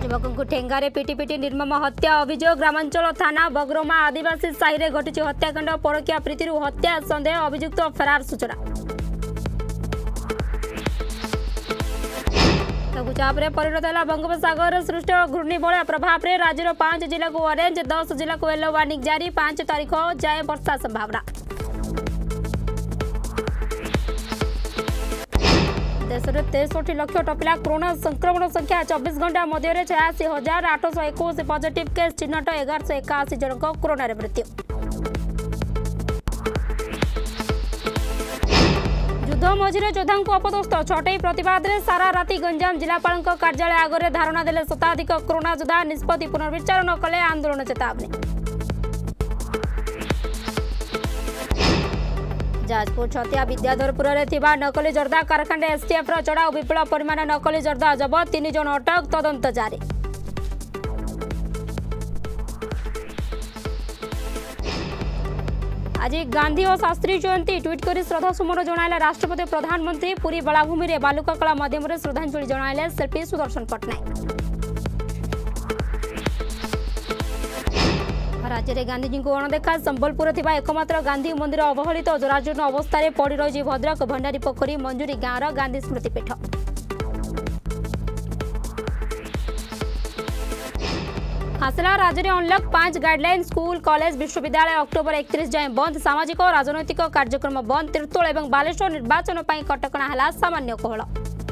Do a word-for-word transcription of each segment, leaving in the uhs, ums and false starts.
युवक को ठेंगारे पिटी पिटी निर्मम हत्या अभियोग ग्रामांचल थाना बगरोमा आदिवासी साहिरे घटी हत्याकांड परकिया प्रीति हत्या सन्देह अभियुक्त फेरार सूचना लघुचाप परिणत है बंगोपसागर सृष्ट घूर्णिबलय प्रभाव में राज्यर पांच जिला को ऑरेंज दस जिला को येलो वार्निंग जारी पांच तारीख जाए वर्षा संभावना। देश में तेसठी लक्ष टपिला कोरोना संक्रमण संख्या चौबीस घंटा मध्य छियासी हजार आठश एक पॉजिटिव केस चिन्हट एगारश एकाशी जन कोरोना मृत्यु। युद्ध मझिरे योद्धा को अपदस्थ छटई प्रतिवाद में सारा राति गंजाम जिलापाल कार्यालय आगे धारणा देले शताधिक कोरोना योद्धा निष्पत्ति पुनर्विचार न कले आंदोलन चेतावनी। जाजपुर छतिया विद्याधरपुर में नकली जर्दा कारखाना एसटीएफ चढ़ाऊ विपुल परिमाण नकली जर्दा जबत तीन जन अटक तदंत जारी। आज गांधी और शास्त्री जयंती ट्वीट कर श्रद्धासुमन जणाइले राष्ट्रपति प्रधानमंत्री पुरी बेलाभूमि में बालुका कला माध्यम श्रद्धांजलि जणाइले शिल्पी सुदर्शन पट्टनायक। राज्य में गांधीजी को अणदेखा संबलपुर एकमात्र गांधी मंदिर अवहेलित तो जराजीर्ण अवस्था पड़ रही भद्रक भंडारी पोखरी मंजूरी गाँव गांधी स्मृतिपीठ। हासिला राज्य में अनलक पांच गाइडलाइन स्कूल कॉलेज विश्वविद्यालय अक्टोबर एकतीस जाए बंद सामाजिक और राजनैतिक कार्यक्रम बंद तीर्तोल और बालेश्वर निर्वाचन पर कटकणा है सामान्य कोहल।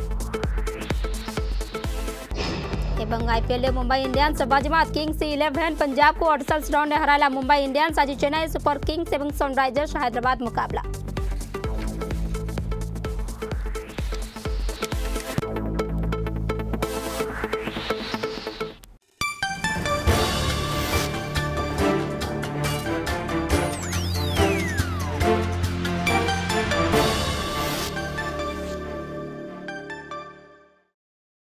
आईपीएल मुंबई इंडियंस बाजीमात किंग्स इलेवन पंजाब को अड़सठ रन हराला मुंबई इंडियंस आज चेन्नई सुपर किंग्स और सनराइजर्स हैदराबाद मुकाबला।